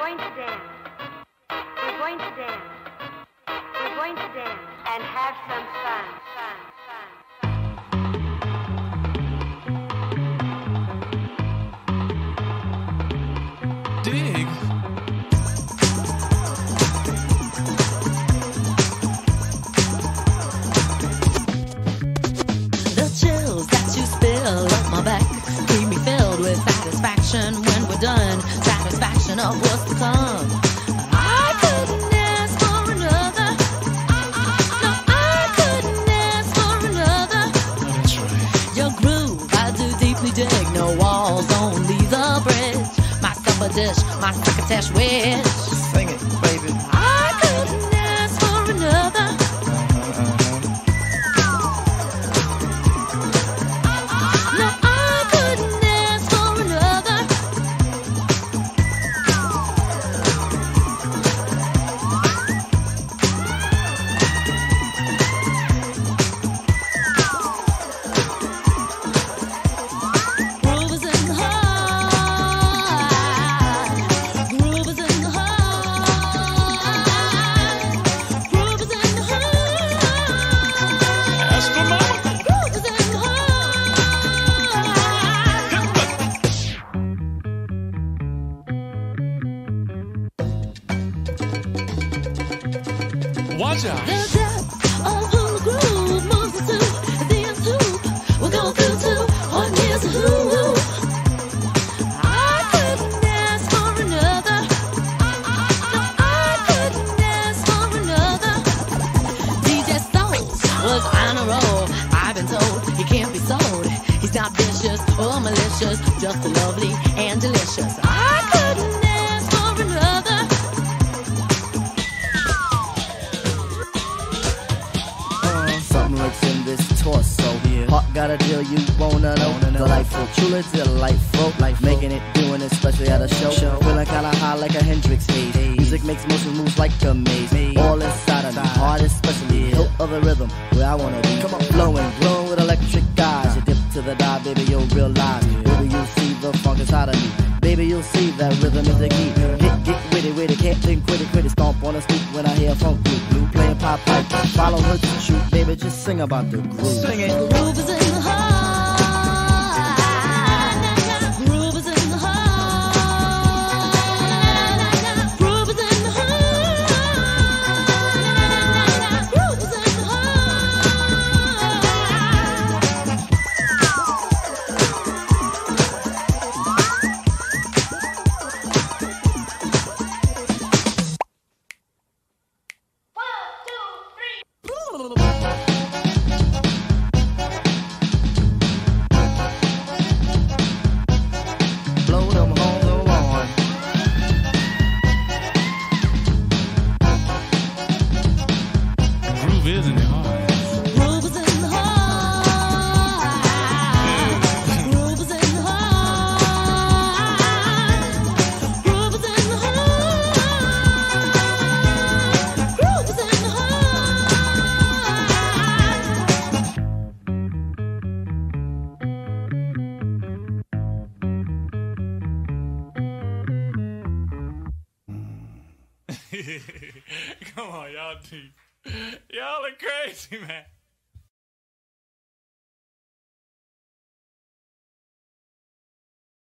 going to dance. We're going to dance. We're going to dance and have some fun. Dig. The chills that you spill up my back keep me filled with satisfaction when we're done. Satisfaction of what's to come. I couldn't ask for another. No, I couldn't ask for another. That's right. Your groove, I do deeply dig. No walls, only the bridge. My supper dish, my succotash wish. Sing it, baby. I couldn't ask for another. No, I couldn't ask for another. Groove is in the heart. Groove is in the heart. Groove is in the heart. Astronomical. Groove is in the heart. Watch out. The depth of who the groove moves us to at the end hoop. We'll go through to one here's a who. I couldn't ask for another. No, I couldn't ask for another. DJ Souls was on a roll. I've been told he can't be sold. He's not vicious or malicious, just lovely and delicious. I couldn't ask for another. Something lurks in this torso. Heart got a deal you wanna know. Delightful, truly delightful. Life making it, doing it, especially at a show. Feeling kinda high like a Hendrix haze. Music makes motion moves like a maze. All inside of me, heart especially. Hilt of the rhythm, where I wanna be. Flowing, glowing with electric eyes. You dip to the dive, baby, you'll realize. Baby, you'll see the funk inside of me. Baby, you'll see that rhythm is the key. Get witty, can't think quitty. Stomp on the stoop when I hear funk blue. Playing pop pipe, follow her to shoot. Baby, just sing about the groove. Sing it. Groove is in the heart. Groove is in the heart. Groove is in the heart. Groove is in the Blow them home the lawn. Groove is in the heart. Groove is in the heart. Groove is in the heart. Groove is in the heart. Groove is in the Come on, y'all. Y'all are crazy, man.